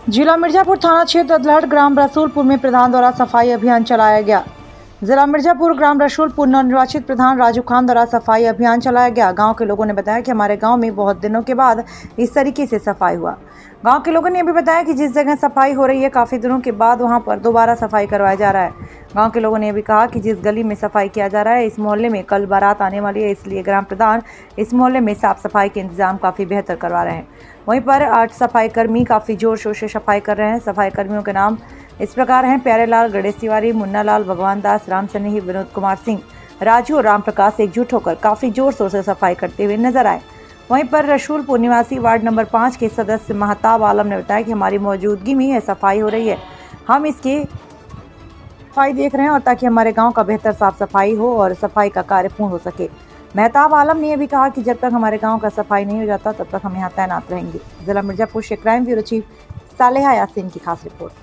जिला मिर्जापुर थाना क्षेत्र अदलहट ग्राम रसूलपुर में प्रधान द्वारा सफाई अभियान चलाया गया। जिला मिर्जापुर ग्राम रसूलपुर नवनिर्वाचित प्रधान राजू खान द्वारा सफाई अभियान चलाया गया। गांव के लोगों ने बताया कि हमारे गांव में बहुत दिनों के बाद इस तरीके से सफाई हुआ। गांव के लोगों ने यह भी बताया कि जिस जगह सफाई हो रही है काफी दिनों के बाद वहां पर दोबारा सफाई करवाया जा रहा है। गांव के लोगों ने यह भी कहा कि जिस गली में सफाई किया जा रहा है इस मोहल्ले में कल बारात आने वाली है, इसलिए ग्राम प्रधान इस मोहल्ले में साफ सफाई के इंतजाम काफी बेहतर करवा रहे हैं। वहीं पर 8 सफाई कर्मी काफी जोर शोर से सफाई कर रहे हैं। सफाई कर्मियों के नाम इस प्रकार हैं: प्यारेलाल, गणेश तिवारी, मुन्ना लाल, भगवान दास, राम सनेही, विनोद कुमार सिंह, राजू और राम प्रकाश एकजुट होकर काफी जोर शोर से सफाई करते हुए नजर आए। वहीं पर रसूलपुर निवासी वार्ड नंबर 5 के सदस्य महताब आलम ने बताया कि हमारी मौजूदगी में यह सफाई हो रही है, हम इसकी सफाई देख रहे हैं और ताकि हमारे गांव का बेहतर साफ सफाई हो और सफाई का कार्य पूर्ण हो सके। महताब आलम ने यह भी कहा कि जब तक हमारे गांव का सफाई नहीं हो जाता तब तक हम यहां तैनात रहेंगे। जिला मिर्जापुर से crime bureau chief Saleha Yasin की खास रिपोर्ट।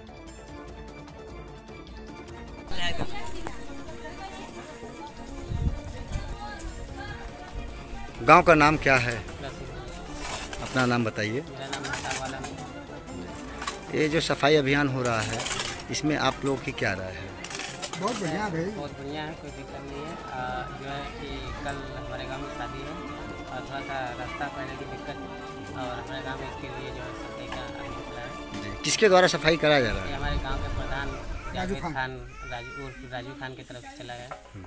गांव का नाम क्या है? अपना नाम बताइए। मेरा नाम महताब आलम है। ये जो सफाई अभियान हो रहा है इसमें आप लोग की क्या राय है? बहुत बढ़िया भाई, बहुत बढ़िया है, कोई दिक्कत नहीं है। जो है कि कल हमारे गांव में शादी है और थोड़ा सा रास्ता पाने की दिक्कत और हमारे गांव में इसके लिए जो है सफाई का अभियान चला है। किसके द्वारा सफाई कराया जा रहा ये है? हमारे गांव के प्रधान राजू जावेद खान। राजू खान की तरफ से चला गया।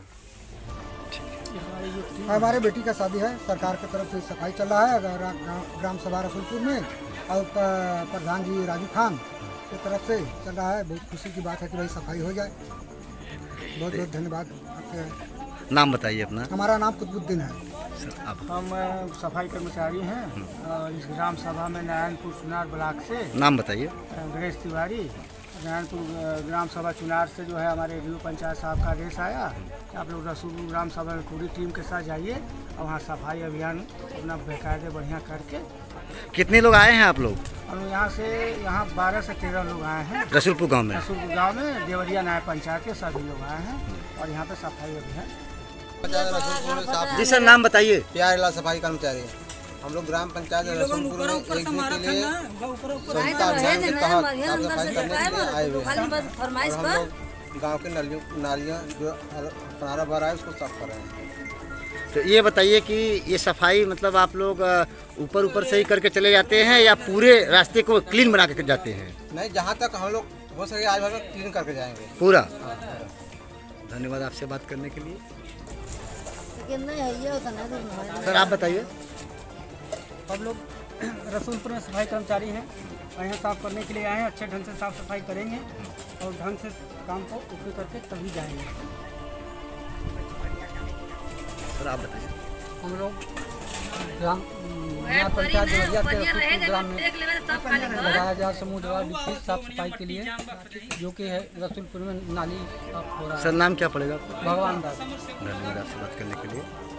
हमारे बेटी का शादी है, सरकार की तरफ से सफाई चल रहा है ग्राम सभा रसूलपुर में और प्रधान जी राजू खान की तरफ से चल रहा है। बहुत खुशी की बात है कि भाई सफाई हो जाए। बहुत बहुत धन्यवाद आपके। नाम बताइए अपना। हमारा नाम कुतुबुद्दीन है। आप हम सफाई कर्मचारी हैं इस ग्राम सभा में नारायणपुर चुनार ब्लॉक से। नाम बताइए। गणेश तिवारी। नारायणपुर ग्राम सभा चुनार से जो है हमारे डी पंचायत साहब का आदेश आया कि आप लोग रसूलपुर ग्राम सभा में पूरी टीम के साथ जाइए और वहाँ सफाई अभियान अपना बेकायदे बढ़िया करके। कितने लोग आए हैं आप लोग? हम यहाँ 12 से 13 लोग आए हैं रसूलपुर गांव में। रसूलपुर गाँव में देवरिया न्याय पंचायत के सभी लोग आए हैं और यहाँ पे सफाई अभियान। जी सर, नाम बताइए। प्यारेलाल सफाई कर्मचारी। हम लोग ग्राम पंचायत रसूलपुर में एक दिन के लिए स्वच्छता अभियान के तहत साफ सफाई करने के लिए आए हुए हैं और हम लोग गांव के नालियाँ जो किनारा भरा है उसको साफ कर रहे हैं। तो ये बताइए कि ये सफाई मतलब आप लोग ऊपर से ही करके चले जाते हैं या पूरे रास्ते को क्लीन बना के जाते हैं? नहीं, जहाँ तक हम लोग हो सके आज भर क्लीन करके जाएंगे पूरा। धन्यवाद आपसे बात करने के लिए। सर आप बताइए। हम लोग रसूलपुर में सफाई कर्मचारी हैं और यहाँ साफ करने के लिए आए हैं। अच्छे ढंग से साफ सफाई करेंगे और ढंग से काम को पूरी करके तभी जाएंगे। सर आप बताइए। हम लोग ग्राम पंचायत देवरिया के रसूलपुर ग्राम में लगाया गया समूह द्वारा विशेष साफ सफाई के लिए, जो कि है रसूलपुर में नाली साफ हो रहा है। सर नाम क्या पड़ेगा? भगवान दास। धन्यवाद आपसे बात करने के लिए।